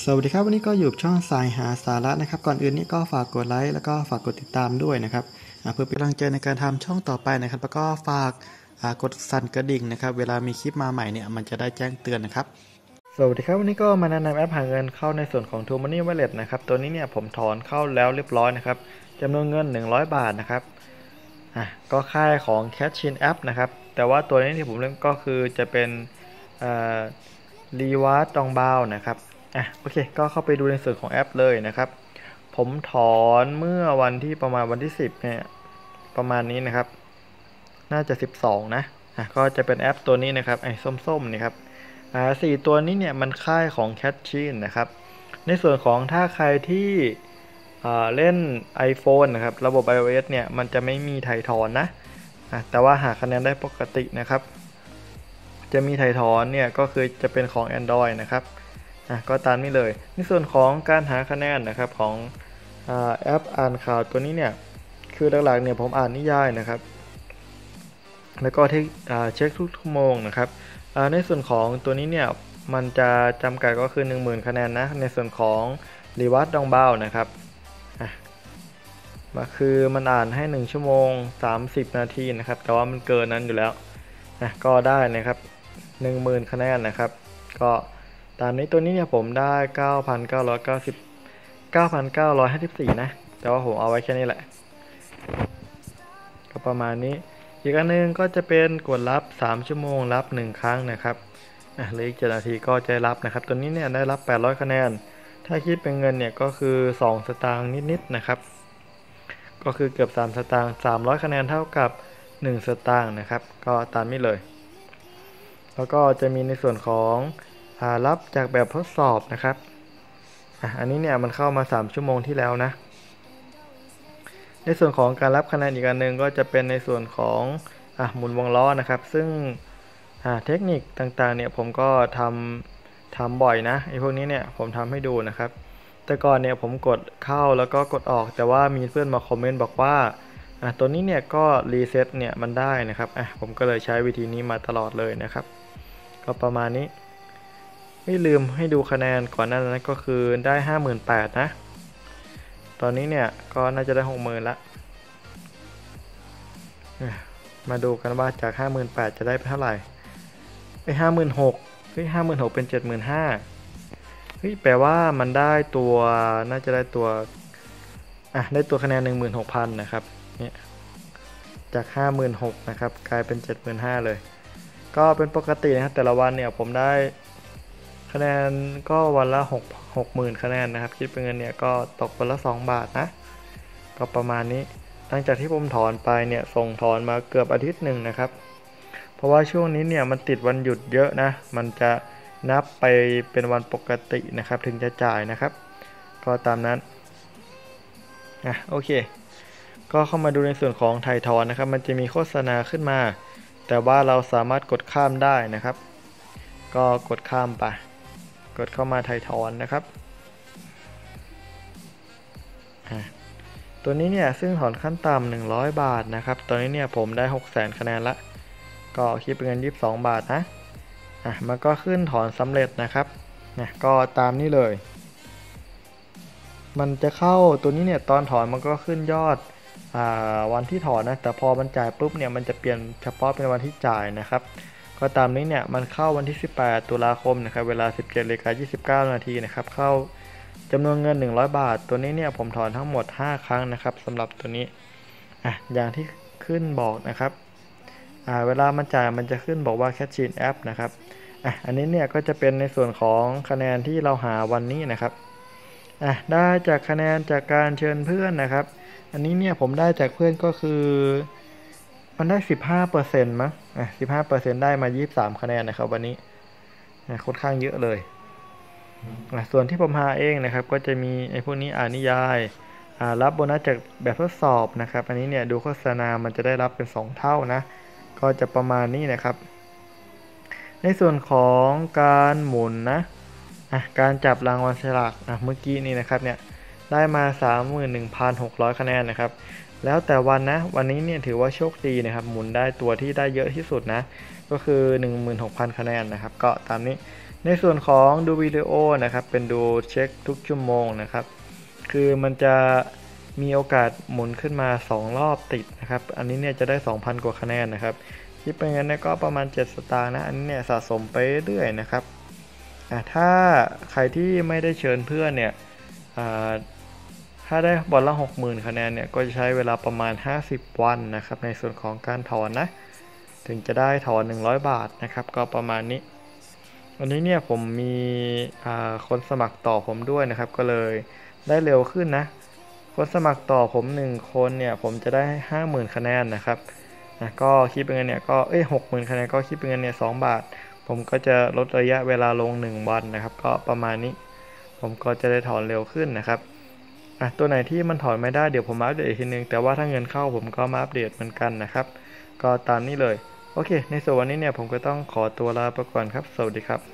สวัสดีครับวันนี้ก็อยู่ช่องสายหาสาระนะครับก่อนอื่นนี่ก็ฝากกดไลค์แล้วก็ฝากกดติดตามด้วยนะครับเพื่อเป็นกำลังใจในการทำช่องต่อไปนะครับแล้วก็ฝากกดสั่นกระดิ่งนะครับเวลามีคลิปมาใหม่เนี่ยมันจะได้แจ้งเตือนนะครับสวัสดีครับวันนี้ก็มาแนะนำแอปหาเงินเข้าในส่วนของ True Money Wallet นะครับตัวนี้เนี่ยผมถอนเข้าแล้วเรียบร้อยนะครับจำนวนเงิน100 บาทนะครับก็ค่ายของ Cashin App นะครับแต่ว่าตัวนี้ที่ผมเล่นก็คือจะเป็นรีวาร์ดตองบาวนะครับโอเคก็เข้าไปดูในส่วนของแอปเลยนะครับผมถอนเมื่อวันที่ประมาณวันที่10เนี่ยประมาณนี้นะครับน่าจะ12นะก็จะเป็นแอปตัวนี้นะครับไอ้ส้มๆนี่ครับ4ตัวนี้เนี่ยมันค่ายของ Cashin นะครับในส่วนของถ้าใครที่เล่น iPhone นะครับระบบ iOS เนี่ยมันจะไม่มีถ่ายถอนนะแต่ว่าหาคะแนนได้ปกตินะครับจะมีถ่ายถอนเนี่ยก็คือจะเป็นของ Android นะครับก็ตามนี้เลยในส่วนของการหาคะแนนนะครับของแอปอ่านข่าวตัวนี้เนี่ยคือหลักๆเนี่ยผมอ่านนิยายนะครับแล้วก็ที่เช็คทุกชั่วโมงนะครับในส่วนของตัวนี้เนี่ยมันจะจำกัดก็คือ 10,000 คะแนนนะในส่วนของรีวาร์ดดองบาวนะครับคือมันอ่านให้1ชั่วโมง30นาทีนะครับแต่ว่ามันเกินนั้นอยู่แล้วก็ได้นะครับ 10,000 คะแนนนะครับก็ตามนี้ตัวนี้เนี่ยผมได้ 9,954 นะแต่ว่าผมเอาไว้แค่นี้แหละก็ประมาณนี้อีกอันนึงก็จะเป็นกดรับ3ชั่วโมงรับ1ครั้งนะครับเหลืออีก7นาทีก็จะรับนะครับตัวนี้เนี่ยได้รับ800คะแนนถ้าคิดเป็นเงินเนี่ยก็คือ2สตางค์นิดๆนะครับก็คือเกือบ3สตางค์300คะแนนเท่ากับ1สตางค์นะครับก็ตามนี้เลยแล้วก็จะมีในส่วนของรับจากแบบทดสอบนะครับอันนี้เนี่ยมันเข้ามา3ชั่วโมงที่แล้วนะในส่วนของการรับคะแนนอีกอันหนึ่งก็จะเป็นในส่วนของหมุนวงล้อนะครับซึ่งเทคนิคต่างๆเนี่ยผมก็ทำบ่อยนะไอ้พวกนี้เนี่ยผมทำให้ดูนะครับแต่ก่อนเนี่ยผมกดเข้าแล้วก็กดออกแต่ว่ามีเพื่อนมาคอมเมนต์บอกว่าตัวนี้เนี่ยก็รีเซ็ตเนี่ยมันได้นะครับผมก็เลยใช้วิธีนี้มาตลอดเลยนะครับก็ประมาณนี้ไม่ลืมให้ดูคะแนนก่อนหน้านั้นก็คือได้ 58,000 นะตอนนี้เนี่ยก็น่าจะได้ 60,000 ละมาดูกันว่าจาก 58,000 จะได้เท่าไหร่56,000 56,000 เป็น 75,000 แปลว่ามันได้ตัวน่าจะได้ตัวได้ตัวคะแนน 16,000 นะครับเนี่ยจาก 56,000 นะครับกลายเป็น 75,000 เลยก็เป็นปกตินะครับแต่ละวันเนี่ยผมได้คะแนนก็วันละ60,000 คะแนนนะครับคิดเป็นเงินเนี่ยก็ตกวันละ2 บาทนะก็ประมาณนี้หลังจากที่ผมถอนไปเนี่ยส่งถอนมาเกือบอาทิตย์หนึ่งนะครับเพราะว่าช่วงนี้เนี่ยมันติดวันหยุดเยอะนะมันจะนับไปเป็นวันปกตินะครับถึงจะจ่ายนะครับก็ตามนั้นโอเคก็เข้ามาดูในส่วนของถ่ายถอนนะครับมันจะมีโฆษณาขึ้นมาแต่ว่าเราสามารถกดข้ามได้นะครับก็กดข้ามไปกดเข้ามาถ่ายถอนนะครับตัวนี้เนี่ยซึ่งถอนขั้นต่ำ100 บาทนะครับตอนนี้เนี่ยผมได้ 600,000 คะแนนละก็คิดเป็นเงิน22 บาทนะมันก็ขึ้นถอนสำเร็จนะครับก็ตามนี้เลยมันจะเข้าตัวนี้เนี่ยตอนถอนมันก็ขึ้นยอดวันที่ถอนนะแต่พอมันจ่ายปุ๊บเนี่ยมันจะเปลี่ยนเฉพาะเป็นวันที่จ่ายนะครับก็ตามนี้เนี่ยมันเข้าวันที่18 ตุลาคมนะครับเวลา 17:29 นาทีนะครับเข้าจำนวนเงิน100 บาทตัวนี้เนี่ยผมถอนทั้งหมด5 ครั้งนะครับสำหรับตัวนี้อย่างที่ขึ้นบอกนะครับเวลามันจ่ายมันจะขึ้นบอกว่า Cashin App นะครับอันนี้เนี่ยก็จะเป็นในส่วนของคะแนนที่เราหาวันนี้นะครับได้จากคะแนนจากการเชิญเพื่อนนะครับอันนี้เนี่ยผมได้จากเพื่อนก็คือมันได้ 15% มั้ง15% ได้มา23 คะแนนนะครับวันนี้ค่อนข้างเยอะเลยส่วนที่ผมหาเองนะครับก็จะมีไอ้พวกนี้นิยายรับโบนัสจากแบบทดสอบนะครับอันนี้เนี่ยดูโฆษณามันจะได้รับเป็น2 เท่านะก็จะประมาณนี้นะครับในส่วนของการหมุนนะการจับรางวัลฉลากเมื่อกี้นี่นะครับเนี่ยได้มา 31,600 คะแนนนะครับแล้วแต่วันนะวันนี้เนี่ยถือว่าโชคดีนะครับหมุนได้ตัวที่ได้เยอะที่สุดนะก็คือ 16,000 คะแนนนะครับก็ตามนี้ในส่วนของดูวิดีโอนะครับเป็นดูเช็คทุกชั่วโมงนะครับคือมันจะมีโอกาสหมุนขึ้นมา2รอบติดนะครับอันนี้เนี่ยจะได้ 2,000 กว่าคะแนนนะครับคิดเป็นเงินเนี่ยก็ประมาณ7 สตางค์นะอันนี้เนี่ยสะสมไปเรื่อยๆนะครับถ้าใครที่ไม่ได้เชิญเพื่อนเนี่ยถ้าได้บอลละ 60,000 คะแนนเนี่ยก็จะใช้เวลาประมาณ50 วันนะครับในส่วนของการถอนนะถึงจะได้ถอน100 บาทนะครับก็ประมาณนี้วันนี้เนี่ยผมมีคนสมัครต่อผมด้วยนะครับก็เลยได้เร็วขึ้นนะคนสมัครต่อผม1คนเนี่ยผมจะได้ 50,000 คะแนนนะครับก็คิดเป็นเงินเนี่ยก็60,000 คะแนนก็คิดเป็นเงินเนี่ย2 บาทผมก็จะลดระยะเวลาลง1 วันนะครับก็ประมาณนี้ผมก็จะได้ถอนเร็วขึ้นนะครับตัวไหนที่มันถอนไม่ได้เดี๋ยวผมมาอัปเดตอีกทีนึงแต่ว่าถ้าเงินเข้าผมก็มาอัปเดตเหมือนกันนะครับก็ตามนี้เลยโอเคในส่วนวันนี้เนี่ยผมก็ต้องขอตัวลาไปก่อนครับสวัสดีครับ